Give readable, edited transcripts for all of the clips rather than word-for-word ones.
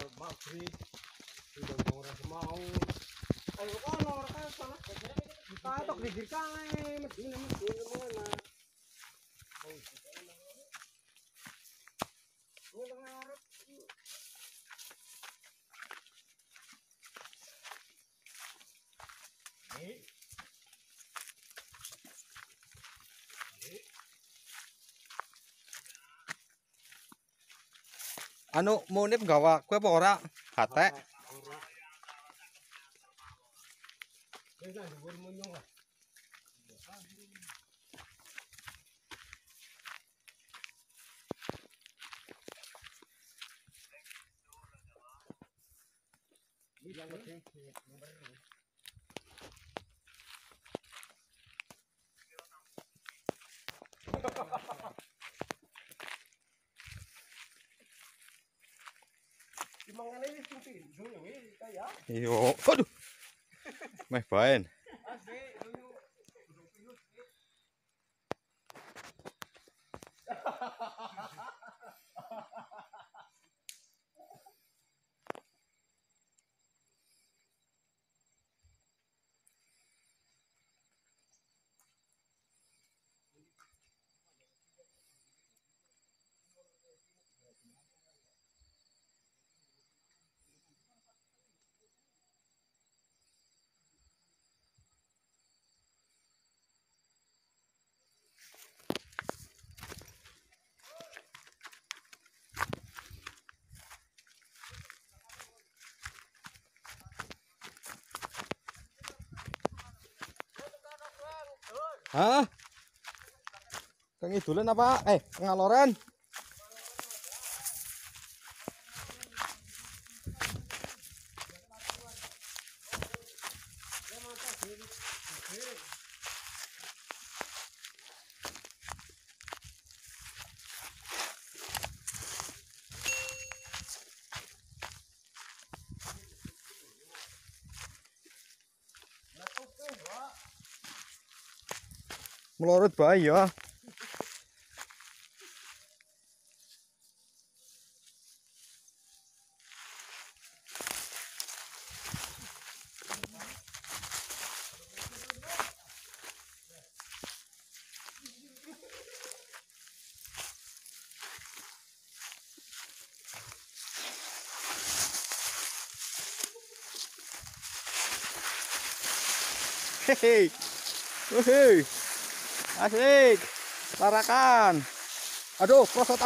maghrib sudah orang mau ayo kono ora salah katok digir kae medine mana Anu Munib gawa kue apa ora? Hate. Iyo, aduh. Meh baen. Hah? Kang idulan apa? Ngaloren. Melorot bae ya. Hehe. Hehe. Asik. Tarakan. Aduh, prosotan.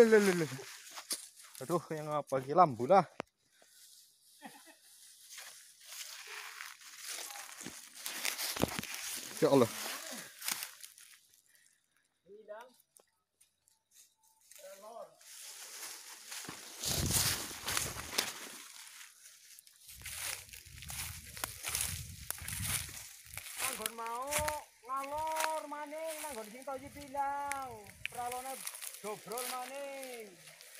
Aduh, yang apa lagi lambu lah. Ya Allah. Anggon mau ngalor maning nanggon sing tau bilang pralone dobrol maning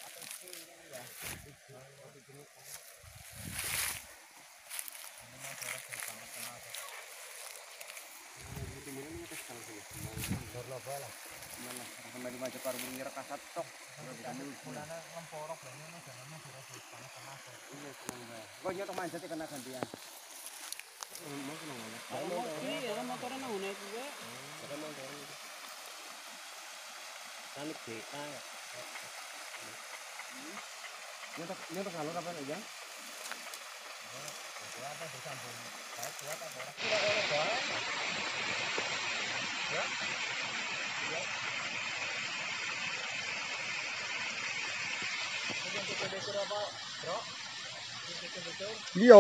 nyetok ngalor apa aja? Iya.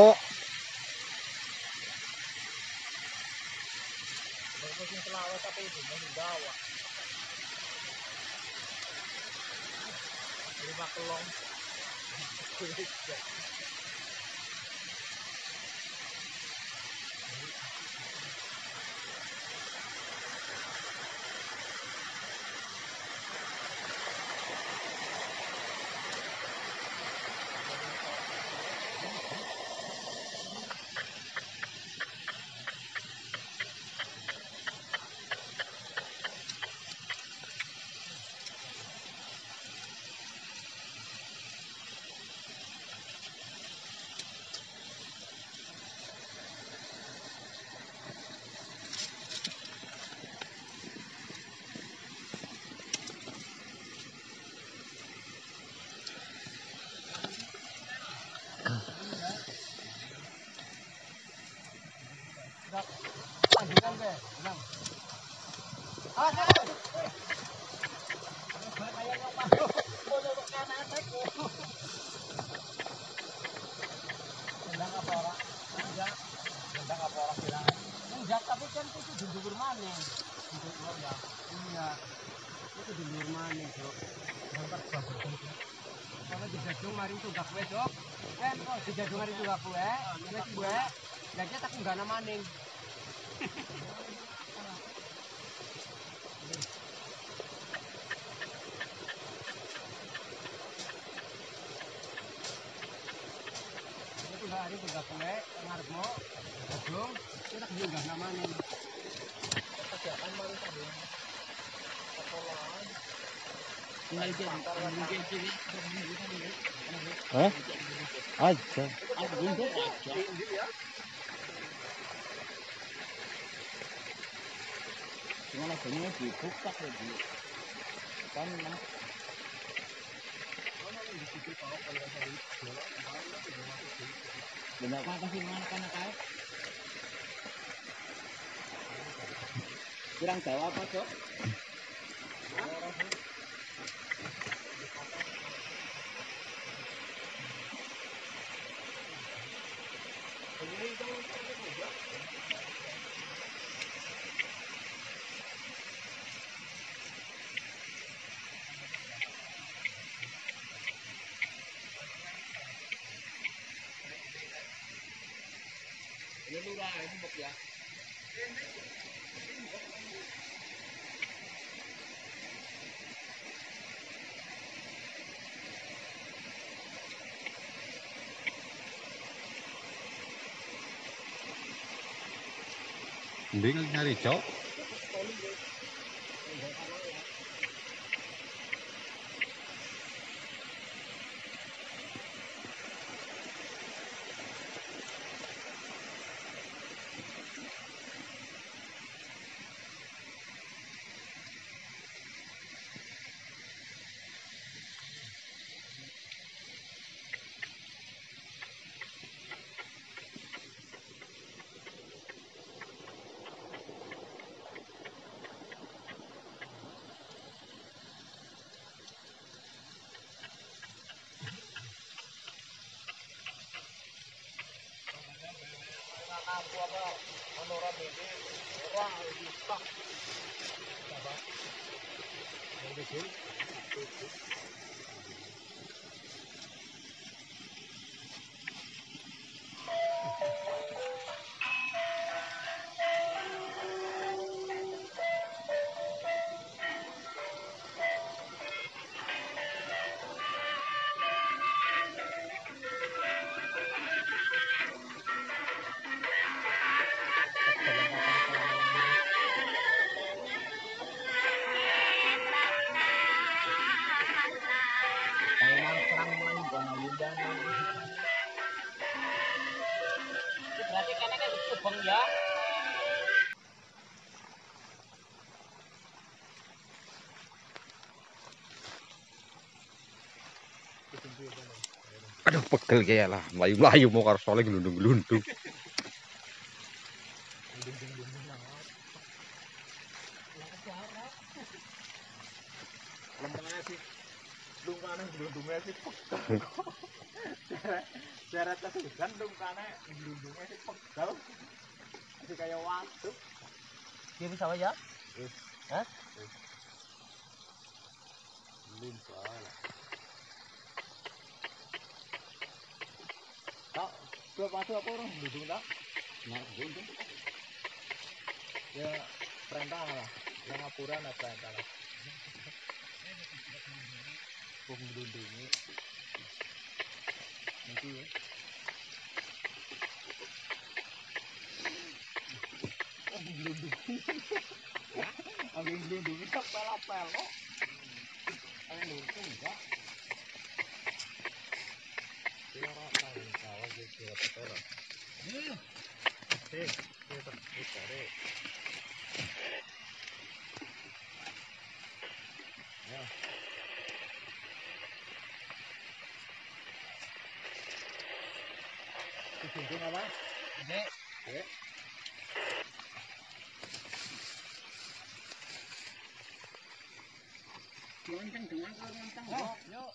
Gendang apa orang? Gendang apa orang bilang? Enggak, tapi kan itu di dhuwur maning. Di dhuwur ya. Iya. Itu di dhuwur maning, Dok. Mantap babagan. Kalau dijadung mari tunggak kowe, Dok. Kan kok dijadung mari tunggak kowe, wis kowe. Lah kita tak unggah maning. Itu enggak hari tunggak kowe, ngarepmu. Jadung, kita tak unggah maning. Kesehatan mari tadi. Eh? Aja. Gimana sebenarnya dibuka ya di kan benar apa sih mana kan kayak kurang jawab apa Cok? Ini lurah ini bok ya. Ndi kali nyari cok. Aku apa? Menurut ini orang lebih tak. Apa? Yang di Taiwan serang main gona Linda nih. berarti karena kan itu bang ya. Aduh pegel kayak lah. Melayu-melayu mau karo soalnya gelundung-gelundung. Lemahnya sih lumane glundungnya sih pegel. Syarat kesulitan lumane glundungnya sih pegel. Jadi kayak waktu. Dia bisa aja. Hah? Belum salah. Tak, dua pasuk apa orang glundung tak? Nah, glundung. Ya perintah lah. Yang ngapuran apa perintah lah. Glundungnya. Nanti ya. Angin glundung itu pel-pel kok. Angin glundung enggak. Dia rasa ini kawan dia kira betul. Sih, dia tercari. Ya. Glundung apa? Ini. Ya. Lonceng dengan lonceng. Yuk.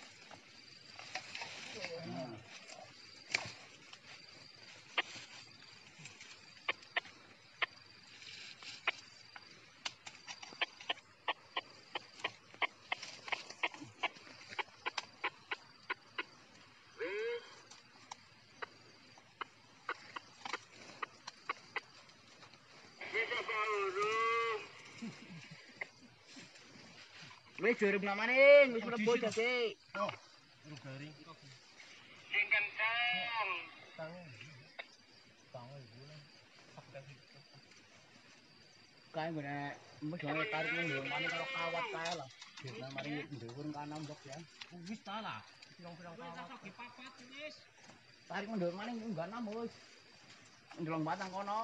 Wis jurip namaning, wis mlebu jake. Oh, garing. Sing kencang. Kae ngene wis gawe tarik nang ndung mani karo kawat kae lah. Dene mari ndhuwur kana mbok ya. Wis ta lah. Pirang-pirang kawat. Wis papat wis. Tarik nang ndung mani enggak namus. Ndelong batang kono.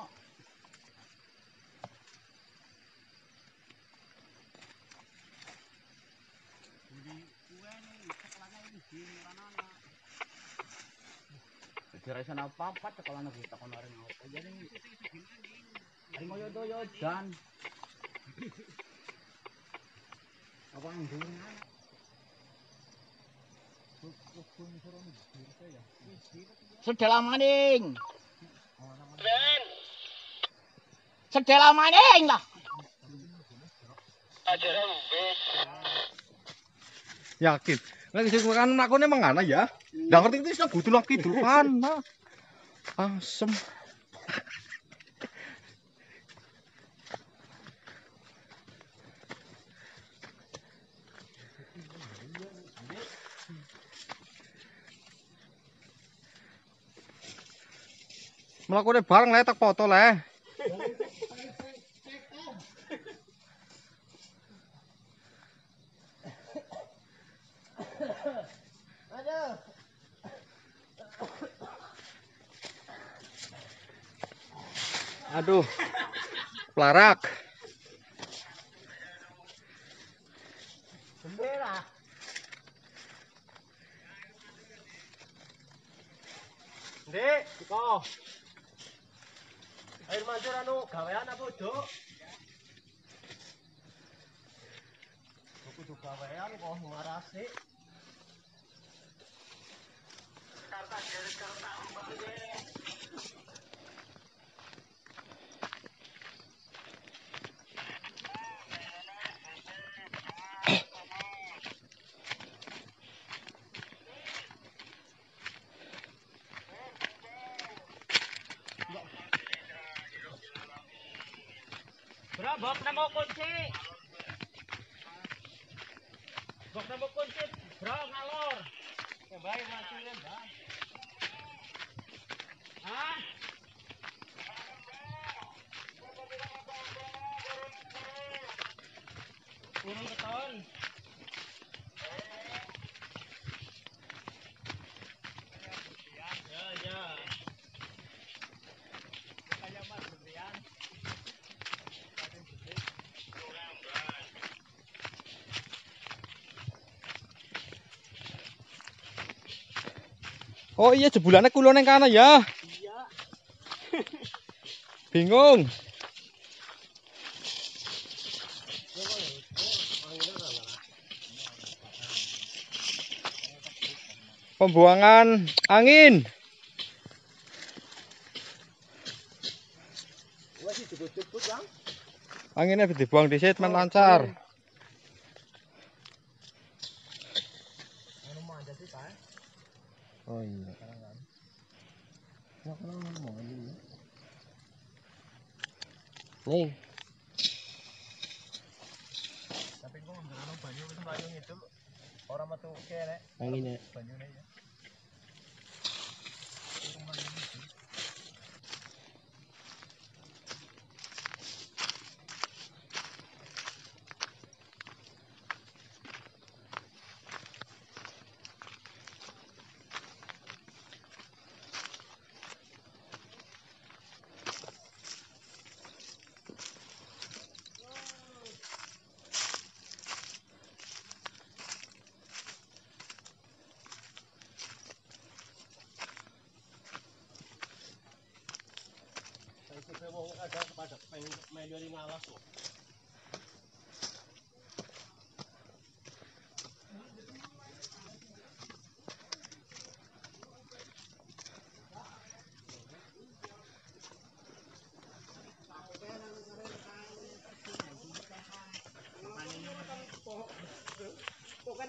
Kira sana papat sekolah negeri takon areng apa jadi areng koyo doyo dan apa ndur sedela maning sedela maning lah Yakin. Lagi sing kan lakone mangana ya. Ndak ngerti itu sing butuh lagi dulu pana. Asem. Mlakune bareng le tak foto le. Aduh. Pelarak. bendera Ndek, kok air mancur anu gawean apa, Duk? Kudu gawean kok ngarasi. Bro, bok nemu kunci. Bok nemu kunci, bro, ngalor. Ya baik, mancurin, Bang. Hah? Turun beton. Ya, ya. Kayak Mas Brian. Oh iya jebulane kulo ning kana ya. Iya. Bingung. Pembuangan angin. Wes dijebut-jebut, Bang. Anginnya dibuang di situ lancar. Anu manja sih, Pak. Oh iya. Nih. Tapi kok anu banyu wis mlayu itu ora metu kene. Angine. Banyune ya. Saya wong ada pada pengen melu ngalas kok.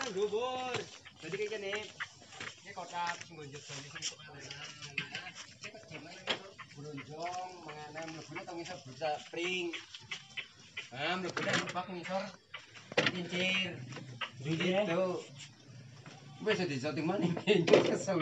nang dhuwur. Dadi kayak gini. Ini kotak ngonjok sini sing kepalenan. Kita gimana itu? Bronjong mengana mlebune teng ngisor bisa spring. Ah, mlebune mbak ngisor kincir. Gitu. Wis disoting maning kincir kesel.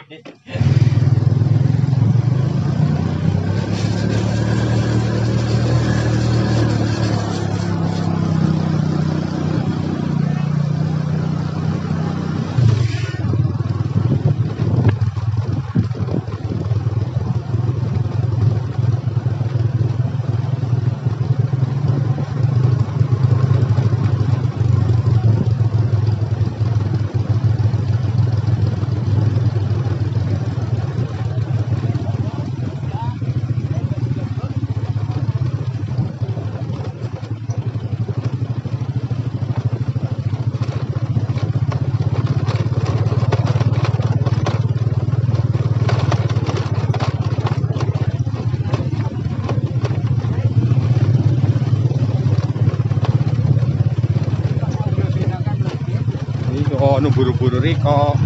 Ono buru-buru riko.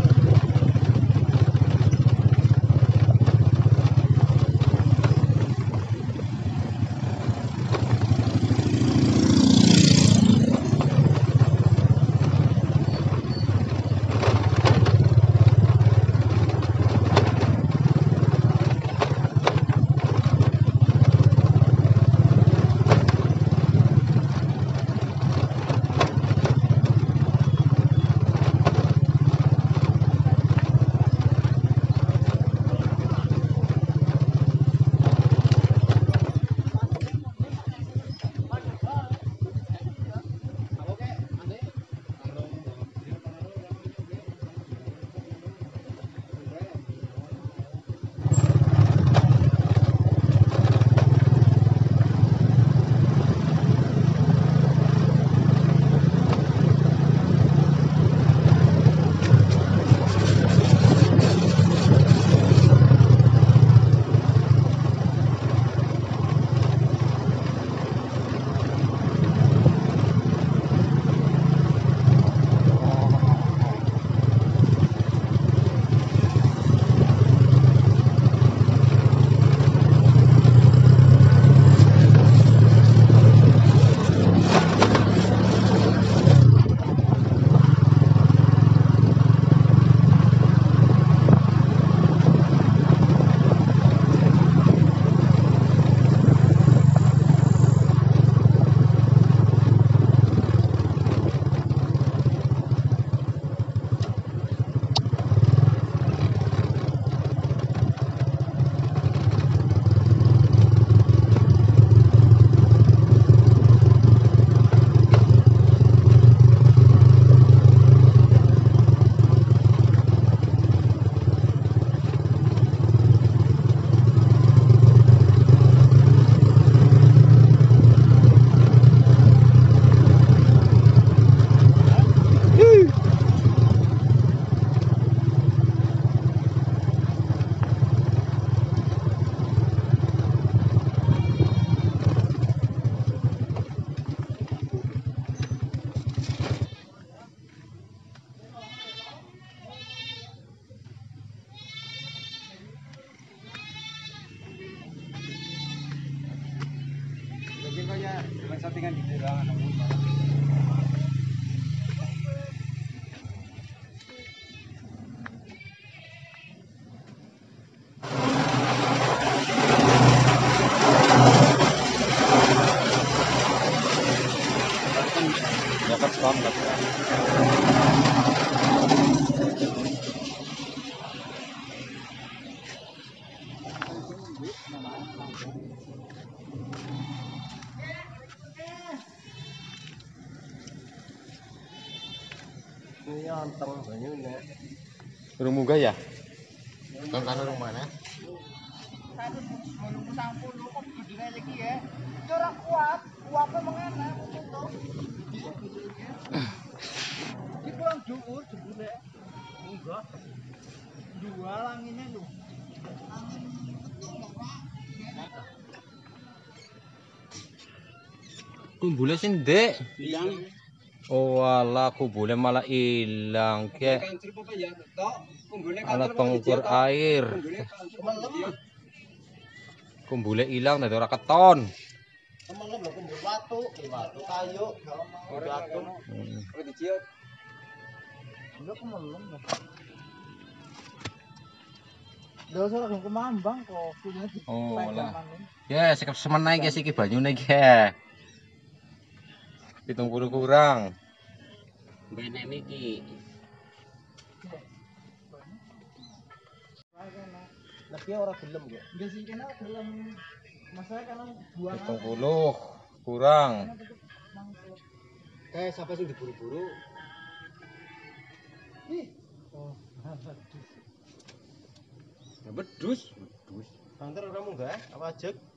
Settingan di dalam dapat standar. ini anteng banyak nek. Urung munggah ya? Kan urung mana? 150 kok gedene iki ya. Iki ora kuat, kuatnya mengena tutup. Iki kurang dhuwur jebule. Enggak. Dua langine lho. Angin betul lho, Pak. Kumbule sing ndek. Yang Oh alah, kumbulnya malah hilang ke. Kancil apa ya? Tok, kumbulnya Alat kancil apa pengukur biji, Tok? air. Kumbulnya kancil apa biji, ya? Kumbulnya hilang dari orang keton. Temen lo kumpul watu kayu. Watu. Apa diciut? Udah kemelem dah. Udah usah langsung kemambang kok. Oh lah. Ya, sekep semen naik ya sih banyune ya. 70 kurang. Benek niki. Tapi orang gelem kok. Enggak sih kena gelem. Masalah kan buang 70 kurang. Siapa sih diburu-buru? Ih. Oh, Ya bedus. Banter orang munggah apa ajek?